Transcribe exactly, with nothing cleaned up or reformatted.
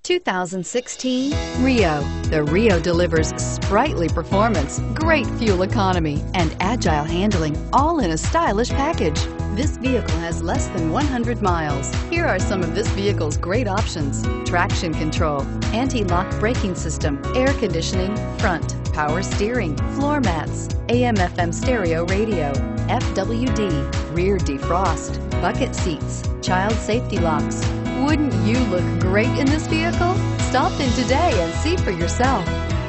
two thousand sixteen Rio. The Rio delivers sprightly performance, great fuel economy, and agile handling, all in a stylish package. This vehicle has less than one hundred miles. Here are some of this vehicle's great options: traction control, anti-lock braking system, air conditioning, front, power steering, floor mats, A M F M stereo radio, F W D, rear defrost, bucket seats, child safety locks. Wouldn't you look great in this vehicle? Stop in today and see for yourself.